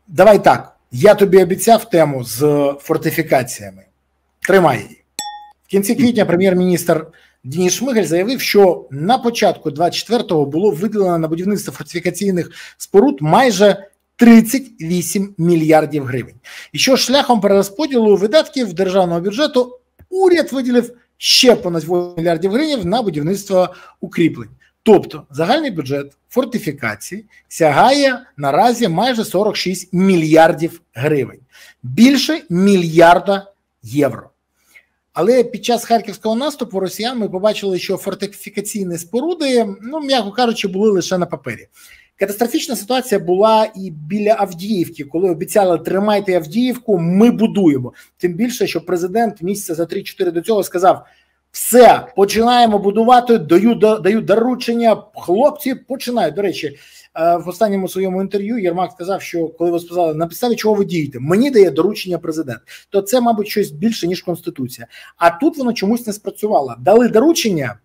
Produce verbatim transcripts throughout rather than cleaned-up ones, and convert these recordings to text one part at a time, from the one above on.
давай так, я тобі обіцяв тему з фортифікаціями. Тримай її. В кінці квітня прем'єр-міністр Денис Шмигаль заявив, що на початку двадцять четвертого було виділено на будівництво фортифікаційних споруд майже тридцять вісім мільярдів гривень. І що шляхом перерозподілу видатків державного бюджету уряд виділив ще понад вісім мільярдів гривень на будівництво укріплень. Тобто загальний бюджет фортифікацій сягає наразі майже сорок шість мільярдів гривень. Більше мільярда євро. Але під час харківського наступу росіян ми побачили, що фортифікаційні споруди, ну, м'яко кажучи, були лише на папері. Катастрофічна ситуація була і біля Авдіївки, коли обіцяли «тримайте Авдіївку, ми будуємо». Тим більше, що президент місяця за три-чотири до цього сказав: все, починаємо будувати, даю, даю доручення, хлопці починають. До речі, в останньому своєму інтерв'ю Єрмак сказав, що коли ви сказали, на підставі чого ви дієте, мені дає доручення президент, то це, мабуть, щось більше, ніж Конституція. А тут воно чомусь не спрацювало. Дали доручення,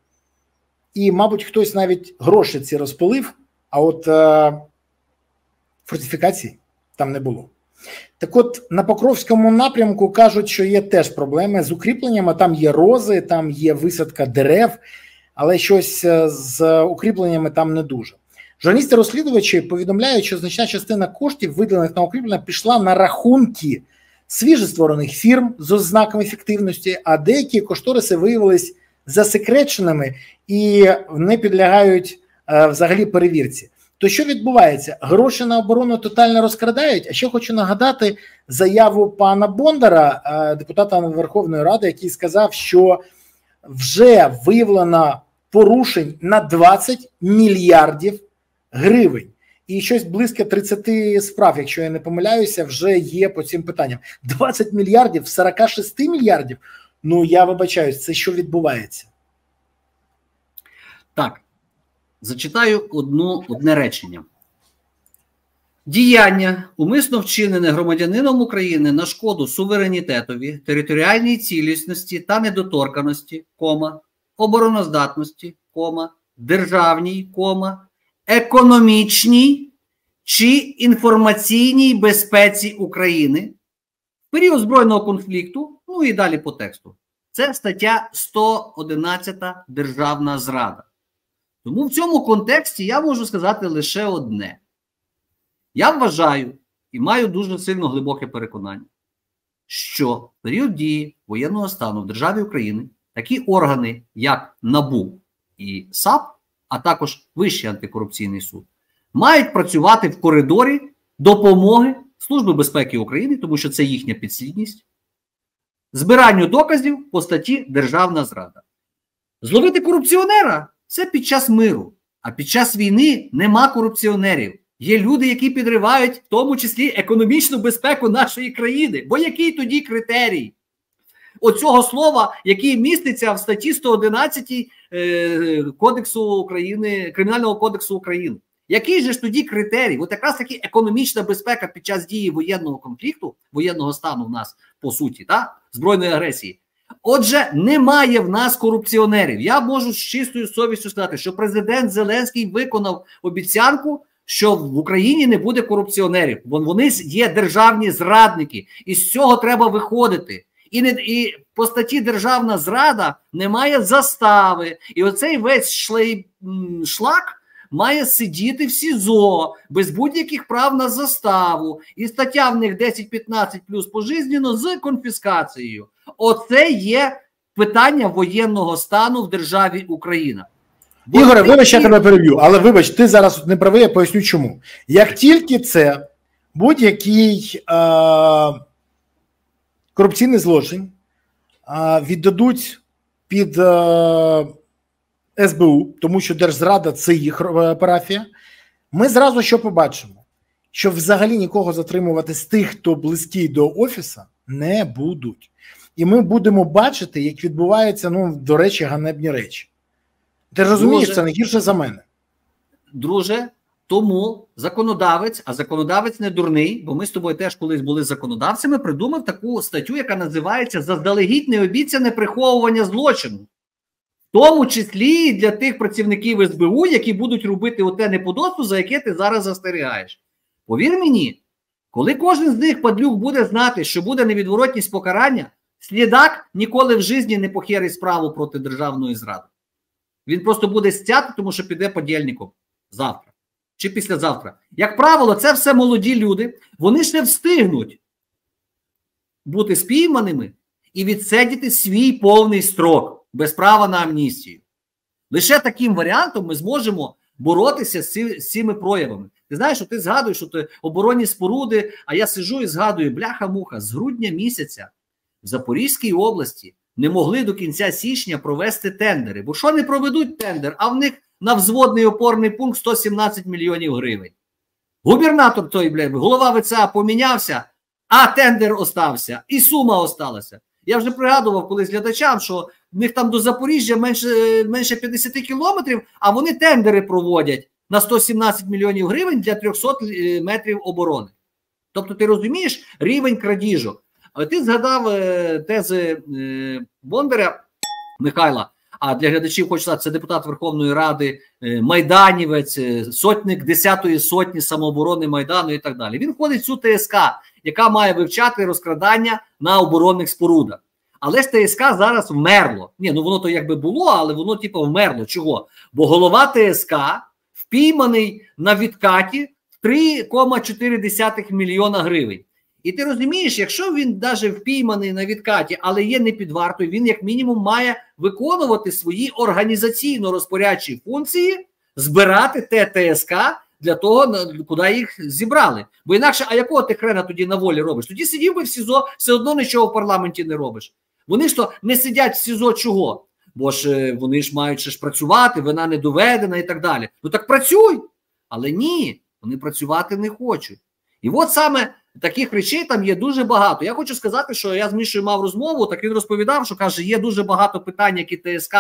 і, мабуть, хтось навіть гроші ці розпилив, а от е, фортифікацій там не було. Так от, на Покровському напрямку кажуть, що є теж проблеми з укріпленнями, там є рози, там є висадка дерев, але щось з укріпленнями там не дуже. Журналісти-розслідувачі повідомляють, що значна частина коштів, виділених на укріплення, пішла на рахунки свіжостворених фірм з ознаками ефективності, а деякі кошториси виявились засекреченими і не підлягають е, взагалі перевірці. То що відбувається? Гроші на оборону тотально розкрадають. А ще хочу нагадати заяву пана Бондара, депутата Верховної Ради, який сказав, що вже виявлено порушень на двадцять мільярдів гривень. І щось близько тридцять справ, якщо я не помиляюся, вже є по цим питанням. двадцять мільярдів з сорока шести мільярдів? Ну, я вибачаюсь, це що відбувається? Так. Зачитаю одну, одне речення. Діяння, умисно вчинене громадянином України на шкоду суверенітетові, територіальній цілісності та недоторканості, кома, обороноздатності, кома, державній, кома, економічній чи інформаційній безпеці України в період збройного конфлікту, ну і далі по тексту. Це стаття сто одинадцята «Державна зрада». Тому в цьому контексті я можу сказати лише одне. Я вважаю і маю дуже сильно глибоке переконання, що в період дії воєнного стану в державі України такі органи, як НАБУ і САП, а також Вищий антикорупційний суд, мають працювати в коридорі допомоги Служби безпеки України, тому що це їхня підслідність, збиранню доказів по статті «Державна зрада». Зловити корупціонера – це під час миру, а під час війни нема корупціонерів. Є люди, які підривають в тому числі економічну безпеку нашої країни. Бо який тоді критерій оцього слова, який міститься в статті сто одинадцятій е, Кодексу України, Кримінального кодексу України? Який же ж тоді критерій? От якраз таки економічна безпека під час дії воєнного конфлікту, воєнного стану в нас, по суті, та? Збройної агресії. Отже, немає в нас корупціонерів. Я можу з чистою совістю сказати, що президент Зеленський виконав обіцянку, що в Україні не буде корупціонерів. Вони є державні зрадники. І з цього треба виходити. І, не, і по статті «Державна зрада» немає застави. І оцей весь шлей, шлак має сидіти в СІЗО без будь-яких прав на заставу. І стаття в них десять п'ятнадцять плюс пожизненно з конфіскацією. Оце є питання воєнного стану в державі Україна. Бо Ігоре, ти... вибач, я тебе переб'ю, але вибач, ти зараз не правий, я поясню чому. Як тільки це будь-який е... корупційний злочин е... віддадуть під е... ес бе у, тому що держзрада – це їх парафія, ми зразу що побачимо? Що взагалі нікого затримувати з тих, хто близький до офісу, не будуть. І ми будемо бачити, як відбуваються, ну, до речі, ганебні речі. Ти розумієш, друже, це не гірше за мене. Друже, тому законодавець, а законодавець не дурний, бо ми з тобою теж колись були законодавцями, придумав таку статтю, яка називається «Заздалегідь необіцяне приховування злочину». В тому числі і для тих працівників ес бе у, які будуть робити оте неподобство, за яке ти зараз застерігаєш. Повір мені, Коли кожен з них, падлюк, буде знати, що буде невідворотність покарання, слідак ніколи в житті не похерить справу проти державної зради. Він просто буде стяти, тому що піде подільником завтра чи післязавтра. Як правило, це все молоді люди, вони ще встигнуть бути спійманими і відсидіти свій повний строк без права на амністію. Лише таким варіантом ми зможемо боротися з, ці, з цими проявами. Ти знаєш, що ти згадуєш, що ти оборонні споруди, а я сиджу і згадую, бляха-муха, з грудня місяця в Запорізькій області не могли до кінця січня провести тендери. Бо що не проведуть тендер, а в них на взводний опорний пункт сто сімнадцять мільйонів гривень. Губернатор той, бля, голова ВЦА помінявся, а тендер остався, і сума осталася. Я вже пригадував колись глядачам, що в них там до Запоріжжя менше, менше п'ятдесят кілометрів, а вони тендери проводять на сто сімнадцять мільйонів гривень для трьохсот метрів оборони. Тобто ти розумієш рівень крадіжок. А ти згадав е, тези е, Бондаря Михайла, а для глядачів хочу сказати, це депутат Верховної Ради, е, майданівець, е, сотник десятої сотні самооборони Майдану і так далі. Він входить в цю ТСК, яка має вивчати розкрадання на оборонних спорудах. Але ж ТСК зараз вмерло. Ні, ну воно то якби було, але воно типу вмерло. Чого? Бо голова ТСК впійманий на відкаті в три цілих чотири десятих мільйона гривень. І ти розумієш, якщо він навіть впійманий на відкаті, але є не під вартою, він як мінімум має виконувати свої організаційно-розпорядчі функції, збирати те ТСК для того, куди їх зібрали. Бо інакше, а якого ти хрена тоді на волі робиш? Тоді сидів би в СІЗО, все одно нічого в парламенті не робиш. Вони ж то не сидять в СІЗО чого? Бо ж вони ж мають ще ж працювати, вина не доведена і так далі. Ну так працюй! Але ні, вони працювати не хочуть. І от саме таких речей там є дуже багато. Я хочу сказати, що я з Мішою мав розмову, так він розповідав, що каже, є дуже багато питань, які ТСК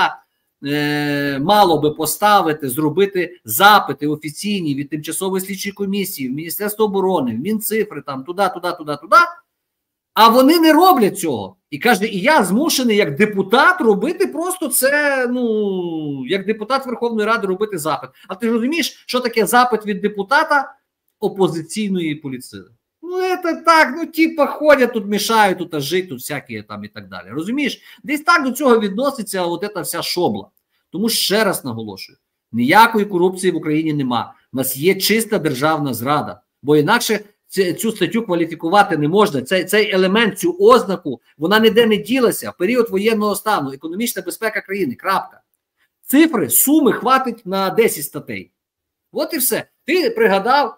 е, мало би поставити, зробити запити офіційні від тимчасової слідчої комісії, в Міністерство оборони, в Мінцифри, там, туди, туди, туди, туди. А вони не роблять цього. І каже, і я змушений як депутат робити просто це, ну, як депутат Верховної Ради робити запит. А ти ж розумієш, що таке запит від депутата опозиційної політсили? Ну, це так, ну, типа, ходять тут, мішають тут, а жить тут всякі там і так далі. Розумієш? Десь так до цього відноситься от ця вся шобла. Тому ще раз наголошую, ніякої корупції в Україні нема. У нас є чиста державна зрада. Бо інакше цю статтю кваліфікувати не можна. Цей, цей елемент, цю ознаку, вона ніде не ділася в період воєнного стану, економічна безпека країни, крапка. Цифри, суми хватить на десять статей. От і все. Ти пригадав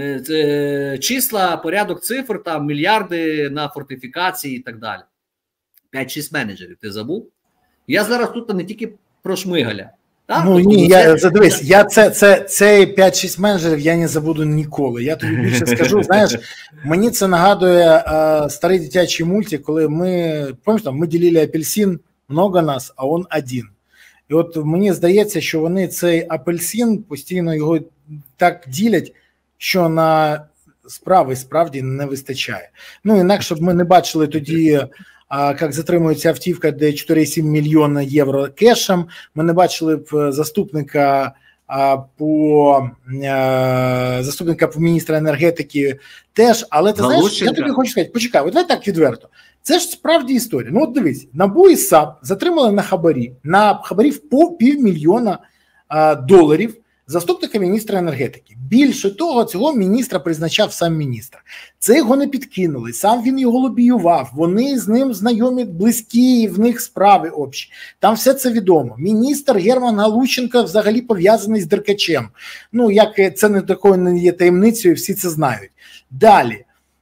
е, числа, порядок цифр, там мільярди на фортифікації і так далі. п'ять-шість менеджерів, ти забув? Я зараз тут не тільки про Шмигаля. Так? Ну тобто, ні, це... я задивись, я це, це, цей п'ять-шість менеджерів я не забуду ніколи. Я тобі більше скажу, знаєш, мені це нагадує е, старий дитячий мультик, коли ми, пам'ятаєш, там, ми ділили апельсин, много нас, а он один. І от мені здається, що вони цей апельсин постійно його так ділять, що на справи справді не вистачає. Ну, інакше б ми не бачили тоді, а, як затримується автівка, де чотири цілих сім мільйона євро кешем. Ми не бачили б заступника а, по а, заступника по міністра енергетики теж. Але ти знаєш, я тобі хочу сказати, почекай, от давай так відверто. Це ж справді історія. Ну от дивись, НАБУ і САП затримали на хабарі, на хабарів по півмільйона а, доларів заступника міністра енергетики. Більше того, цього міністра призначав сам міністр. Це його не підкинули, сам він його лобіював, вони з ним знайомі, близькі, в них справи общі. Там все це відомо. Міністр Герман Галущенко взагалі пов'язаний з Деркачем. Ну, як це не такою не є таємницею, всі це знають. Далі.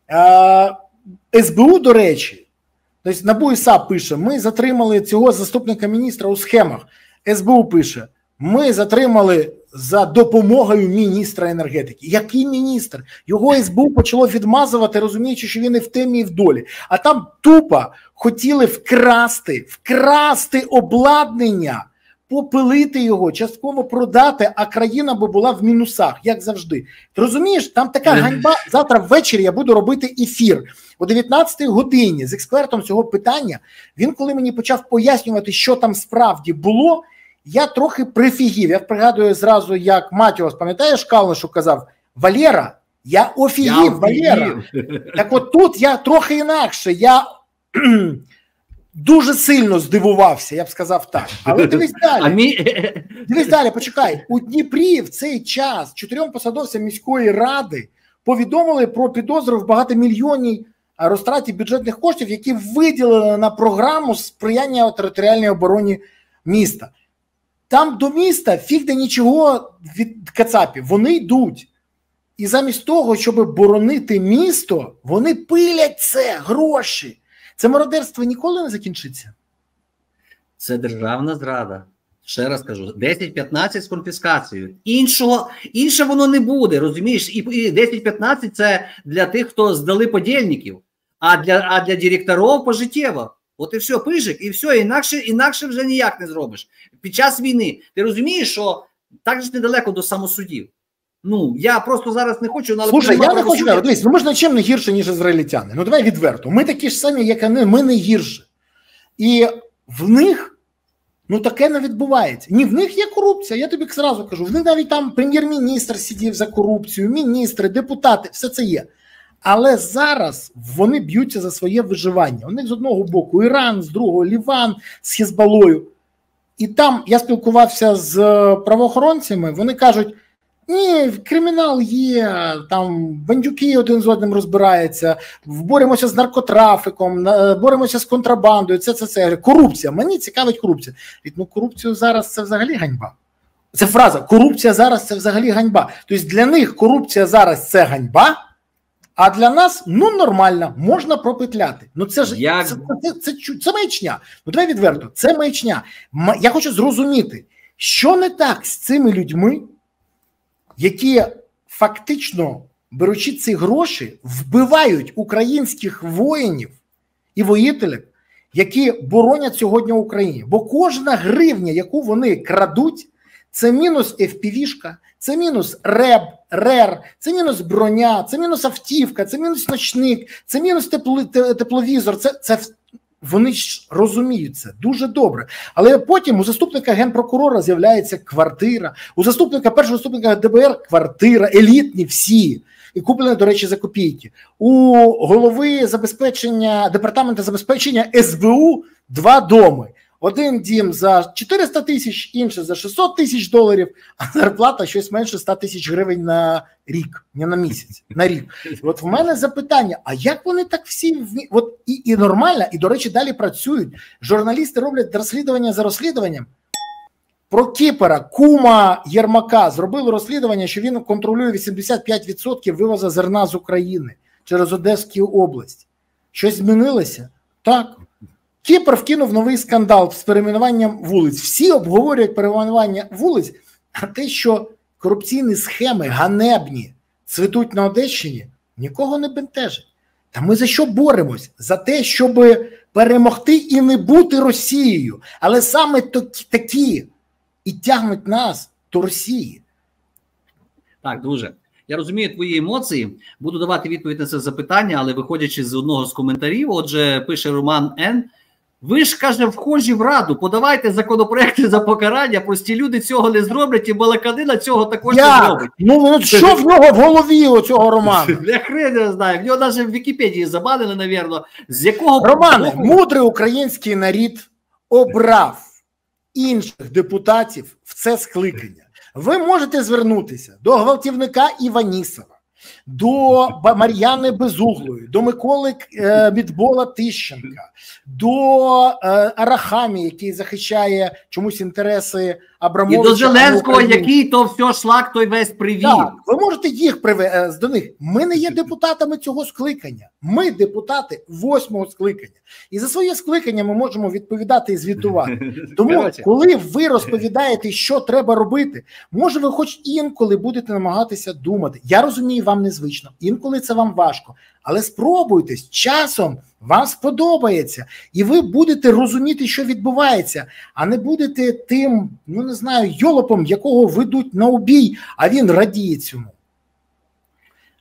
Ес Бе У, до речі, тобто НАБУ і САП пише, ми затримали цього заступника міністра у схемах. Ес Бе У пише, ми затримали за допомогою міністра енергетики. Який міністр? Його ес бе у почало відмазувати, розуміючи, що він і в темі, і в долі. А там тупо хотіли вкрасти, вкрасти обладнання, попилити його, частково продати, а країна би була в мінусах, як завжди. Ти розумієш, там така ганьба. Завтра ввечері я буду робити ефір о дев'ятнадцятій годині з експертом цього питання. Він, коли мені почав пояснювати, що там справді було, я трохи прифігів. Я пригадую зразу, як Матіос, пам'ятаєш, Калнишу казав, Валера, Я офігів, Валера. Так от тут я трохи інакше. Я дуже сильно здивувався, я б сказав так. Але дивись далі. Дивись далі, почекай. У Дніпрі в цей час чотирьом посадовцям міської ради повідомили про підозру в багатомільйонній розтраті бюджетних коштів, які виділили на програму сприяння територіальній обороні міста. Там до міста фіг де нічого від кацапів. Вони йдуть. І замість того, щоб боронити місто, вони пилять це, гроші. Це мародерство ніколи не закінчиться? Це державна зрада. Ще раз кажу, десять-п'ятнадцять з конфіскацією. Іншого, інше воно не буде, розумієш? І, і десять-п'ятнадцять це для тих, хто здали подільників, а для, а для директорів пожиттєво. От і все, пижик, і все, інакше, інакше вже ніяк не зробиш. Під час війни. Ти розумієш, що так же недалеко до самосудів. Ну, я просто зараз не хочу... Але слушай, я не хочу, дивись, ну ми ж нічим не гірше, ніж ізраїльтяни. Ну давай відверто. Ми такі ж самі, як вони, ми не гірше. І в них, ну таке не відбувається. Ні, в них є корупція, я тобі зразу кажу. В них навіть там прем'єр-міністр сидів за корупцію, міністри, депутати, все це є. Але зараз вони б'ються за своє виживання. У них з одного боку Іран, з другого Ліван, з Хезболлою. І там я спілкувався з правоохоронцями, вони кажуть, ні, кримінал є, там бандюки один з одним розбираються, боремося з наркотрафіком, боремося з контрабандою, це, це, це. Корупція, мені цікавить корупція. Ну, корупцію зараз це взагалі ганьба. Це фраза, корупція зараз це взагалі ганьба. Тобто для них корупція зараз це ганьба, а для нас, ну, нормально, можна пропетляти. Ну, це ж, Як... це, це, це, це, це маячня. Ну, давай відверто, це маячня. Я хочу зрозуміти, що не так з цими людьми, які фактично, беручи ці гроші, вбивають українських воїнів і воїтелів, які боронять сьогодні Україну. Бо кожна гривня, яку вони крадуть, це мінус еф пі ві-шка, це мінус реб, рер, це мінус броня, це мінус автівка, це мінус ночник, це мінус тепло, тепловізор, це, це вони ж розуміють це дуже добре. Але потім у заступника генпрокурора з'являється квартира, у заступника, першого заступника де бе ер квартира, елітні всі, і куплені, до речі, за копійки. У голови забезпечення, департаменту забезпечення ес бе у два доми. Один дім за чотириста тисяч, інший за шістсот тисяч доларів, а зарплата щось менше ста тисяч гривень на рік, не на місяць, на рік. От в мене запитання, а як вони так всі, от і, і нормально, і, до речі, далі працюють. Журналісти роблять розслідування за розслідуванням. Про Кіпера, кума Єрмака, зробили розслідування, що він контролює вісімдесят п'ять відсотків вивозу зерна з України через Одеську область. Щось змінилося? Так. Кіпр вкинув новий скандал з перейменуванням вулиць. Всі обговорюють перейменування вулиць, а те, що корупційні схеми ганебні цвітуть на Одещині, нікого не бентежить. Та ми за що боремось? За те, щоб перемогти і не бути Росією. Але саме такі і тягнуть нас до Росії. Так, дуже. Я розумію твої емоції, буду давати відповідь на це запитання, але виходячи з одного з коментарів, отже, пише Роман Н. Ви ж, каже, вхожі в Раду, подавайте законопроекти за покарання, прості люди цього не зроблять, і балаканина цього також Як? не зробить. Ну, що в нього в голові у цього Романа? Я хрен не знаю, в нього навіть в Вікіпедії забанили, навірно, з якого... Романе, мудрий український народ обрав інших депутатів в це скликання. Ви можете звернутися до гвалтівника Іванісова, до Мар'яни Безуглої, до Миколи е, Мідбола Тищенка, до е, Арахамі, який захищає чомусь інтереси Абрамовича. І до Зеленського, який то все шлак той весь привів. Так, ви можете їх привести до них. Ми не є депутатами цього скликання. Ми депутати восьмого скликання. І за своє скликання ми можемо відповідати і звітувати. Тому, коли ви розповідаєте, що треба робити, може ви хоч інколи будете намагатися думати. Я розумію, вам незвично. Інколи це вам важко. Але спробуйте, з часом вам сподобається. І ви будете розуміти, що відбувається. А не будете тим, ну не знаю, йолопом, якого ведуть на убій, а він радіє цьому.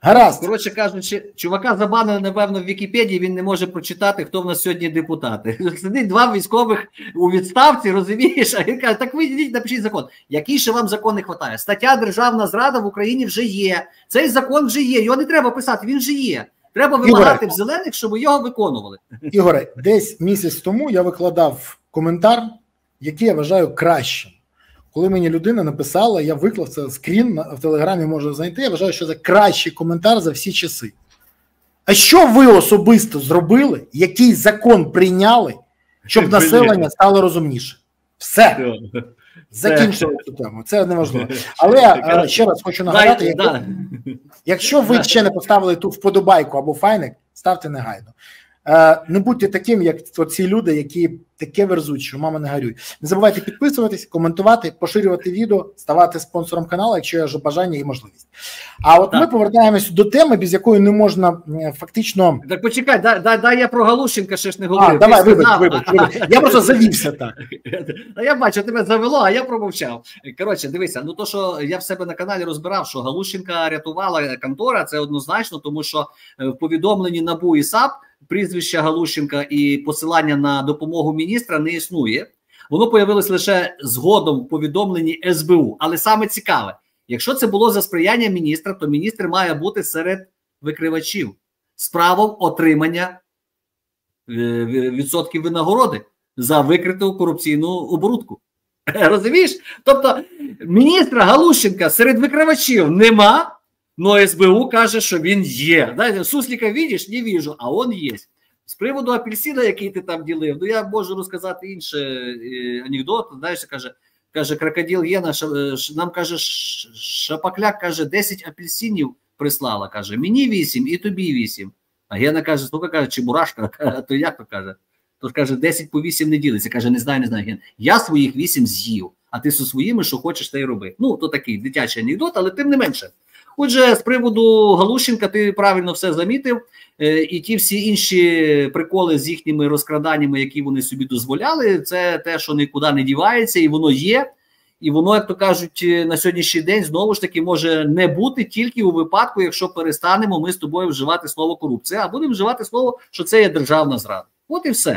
Гаразд. Коротше кажучи, чувака забанили, напевно, в Вікіпедії, він не може прочитати, хто в нас сьогодні депутати. Сидить два військових у відставці, розумієш, а він каже, так ви йдіть, напишіть закон. Який ще вам закон не вистачає? Стаття «Державна зрада» в Україні вже є. Цей закон вже є, його не треба писати, він вже є. Треба вимагати в зелених, щоб його виконували. Ігоре, десь місяць тому я викладав коментар, який я вважаю кращим. Коли мені людина написала, я виклав це скрін, в Телеграмі можна знайти, я вважаю, що це кращий коментар за всі часи. А що ви особисто зробили, який закон прийняли, щоб населення стало розумніше? Все. Закінчили цю тему, це неважливо. Але ще раз хочу нагадати, якщо, якщо ви ще не поставили ту вподобайку або файник, ставте негайно. Не будьте таким, як ці люди, які таке верзуть, що мама не горюй. Не забувайте підписуватись, коментувати, поширювати відео, ставати спонсором каналу, якщо є бажання і можливість. А от так. Ми повертаємось до теми, без якої не можна фактично... Так почекай, дай, дай, дай я про Галущенка ще ж не говорив. А, давай, вибач, вибач, вибач. Я просто завівся так. Я бачу, тебе завело, а я промовчав. Коротше, дивися, ну то, що я в себе на каналі розбирав, що Галущенка рятувала контора, це однозначно, тому що в повідомленні НАБУ і САП прізвища Галущенка і посилання на допомогу міністра не існує. Воно появилось лише згодом в повідомленні ес бе у. Але саме цікаве, якщо це було за сприяння міністра, то міністр має бути серед викривачів з правом отримання відсотків винагороди за викриту корупційну оборудку. Розумієш? Тобто міністра Галущенка серед викривачів нема, но ес бе у каже, що він є. Знаєте, суслика видиш? Не вижу, а він є. З приводу апельсина, який ти там ділив, ну я можу розказати інший е, анекдот. Знаєш, каже, каже крокодил Єна, нам каже, Шапокляк, каже, десять апельсинів прислала, каже, мені вісім і тобі вісім. А Гена каже, слухай, каже, Чебурашка, то як то каже? Тож каже, десять по вісім не ділиться. Каже, не знаю, не знаю, Ген. Я своїх вісім з'їв, а ти зі своїми, що хочеш, та й роби. Ну, то такий дитячий анекдот, але тим не менше. Отже, з приводу Галущенка ти правильно все замітив, і ті всі інші приколи з їхніми розкраданнями, які вони собі дозволяли, це те, що нікуди не дівається, і воно є, і воно, як то кажуть, на сьогоднішній день знову ж таки може не бути тільки у випадку, якщо перестанемо ми з тобою вживати слово корупція, а будемо вживати слово, що це є державна зрада. От і все.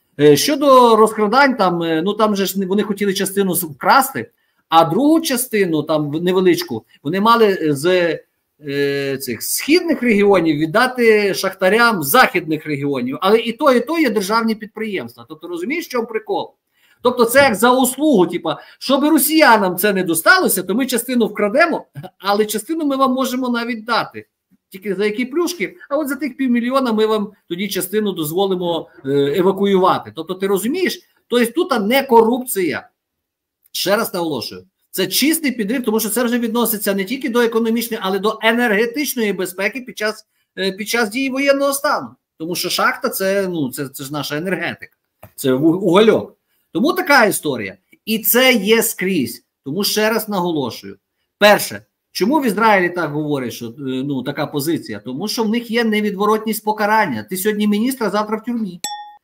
Щодо розкрадань, там, ну там же ж вони хотіли частину вкрасти, а другу частину, там невеличку, вони мали з е, цих східних регіонів віддати шахтарям західних регіонів. Але і то, і то є державні підприємства. Тобто, розумієш, в чому прикол? Тобто це як за услугу, типа, щоб росіянам це не досталося, то ми частину вкрадемо, але частину ми вам можемо навіть дати. Тільки за які плюшки, а от за тих півмільйона ми вам тоді частину дозволимо е, евакуювати. Тобто, ти розумієш? Тобто тут не корупція. Ще раз наголошую, це чистий підрив, тому що це вже відноситься не тільки до економічної, але до енергетичної безпеки під час, під час дії воєнного стану. Тому що шахта це, ну, це, це ж наша енергетика, це угольок. Тому така історія. І це є скрізь. Тому ще раз наголошую. Перше, чому в Ізраїлі так говорять, що ну, така позиція? Тому що в них є невідворотність покарання. Ти сьогодні міністр, а завтра в тюрмі.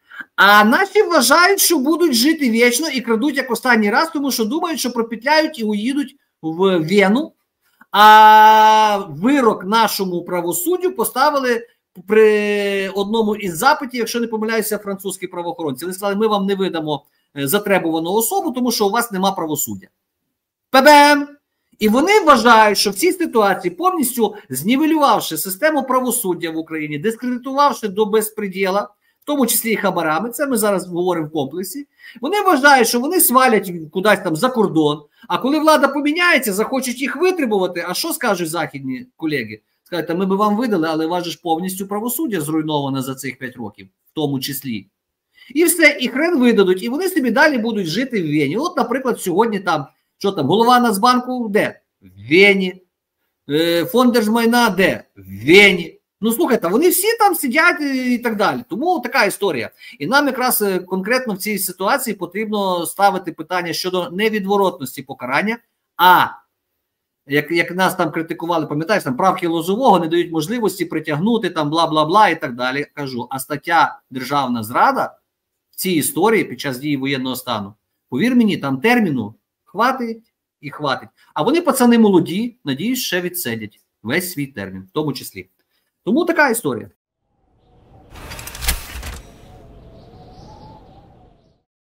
А наші вважають, що будуть жити вічно і крадуть як останній раз, тому що думають, що пропетляють і уїдуть в Вену. А вирок нашому правосуддю поставили при одному із запитів, якщо не помиляюся, французькі правоохоронці. Вони сказали, ми вам не видамо затребувану особу, тому що у вас нема правосуддя. Пе-бем! І вони вважають, що в цій ситуації, повністю знівелювавши систему правосуддя в Україні, дискредитувавши до безпреділа, в тому числі і хабарами, це ми зараз говоримо в комплексі, вони вважають, що вони свалять кудись там за кордон, а коли влада поміняється, захочуть їх витребувати, а що скажуть західні колеги? Скажуть, ми би вам видали, але у вас же ж повністю правосуддя зруйноване за цих п'ять років, в тому числі. І все, і хрен видадуть, і вони собі далі будуть жити в Вені. От, наприклад, сьогодні там, що там, голова Нацбанку де? В Вені. Фонд держмайна де? В Вені. Ну, слухайте, вони всі там сидять і так далі. Тому така історія. І нам якраз конкретно в цій ситуації потрібно ставити питання щодо невідворотності покарання, а як, як нас там критикували, пам'ятаєш, там правки Лозового не дають можливості притягнути там бла-бла-бла і так далі. Кажу, а стаття «Державна зрада» в цій історії під час дії воєнного стану, повір мені, там терміну хватить і хватить. А вони, пацани молоді, надіюсь, ще відсидять. Весь свій термін, в тому числі. Тому така історія.